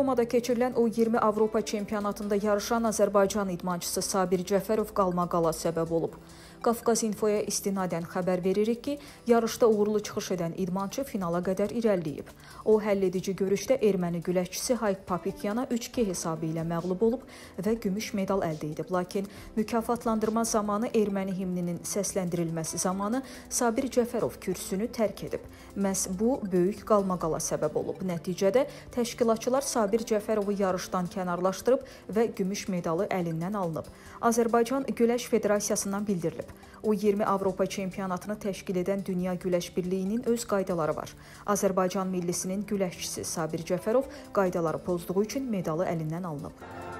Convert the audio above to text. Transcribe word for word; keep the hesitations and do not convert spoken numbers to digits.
Romada keçirilən O iyirmi Avropa çempionatında yarışan Azərbaycan idmançısı Sabir Cəfərov qalmaqala səbəb olub. Qafqaz İnfoya istinadən xəbər veririk ki, yarışda uğurlu çıxış edən idmançı finala qədər irəliləyib. O, həlledici görüşdə erməni güləşçisi Hayk Papikyana üç iki hesabı ilə məğlub olub və gümüş medal əldə edib. Lakin mükafatlandırma zamanı erməni himninin səsləndirilməsi zamanı Sabir Cəfərov kürsünü tərk edib. Məhz bu, böyük qalmaqala səbəb olub. Nəticədə təşkilatçılar Sabir Cəfərovu yarışdan kənarlaşdırıb və gümüş medalı əlindən alınıb. Azərbaycan Güləş Federasiyasından bildirilib. O iyirmi Avropa çempionatını təşkil edən Dünya Güləş Birliyinin öz qaydaları var. Azərbaycan millisinin güləşçisi Sabir Cəfərov qaydaları pozduğu üçün medalı əlindən alınıb.